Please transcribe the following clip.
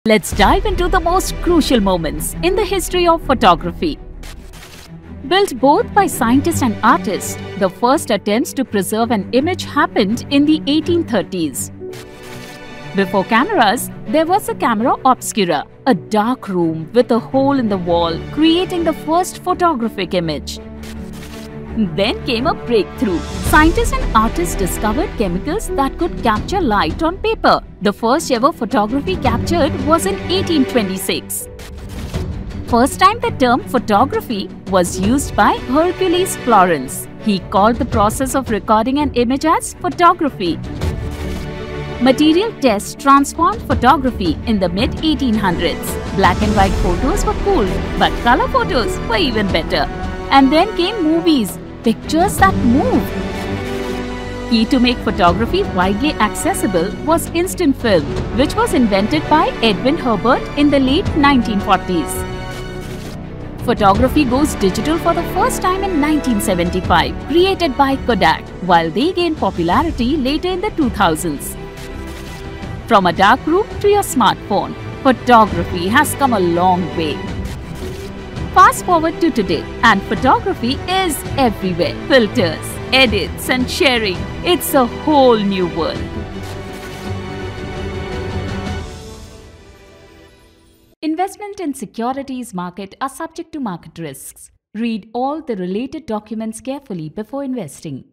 Let's dive into the most crucial moments in the history of photography. Built both by scientists and artists, the first attempts to preserve an image happened in the 1830s. Before cameras, there was a camera obscura, a dark room with a hole in the wall, creating the first photographic image. Then came a breakthrough. Scientists and artists discovered chemicals that could capture light on paper. The first ever photography captured was in 1826. First time the term photography was used by Hercules Florence. He called the process of recording an image as photography. Material tests transformed photography in the mid-1800s. Black and white photos were cool, but color photos were even better. And then came movies, pictures that move. Key to make photography widely accessible was instant film, which was invented by Edwin Herbert in the late 1940s. Photography goes digital for the first time in 1975, created by Kodak, while they gained popularity later in the 2000s. From a dark room to your smartphone, photography has come a long way. Fast forward to today, and photography is everywhere. Filters, edits, and sharing. It's a whole new world. Investment in securities market are subject to market risks. Read all the related documents carefully before investing.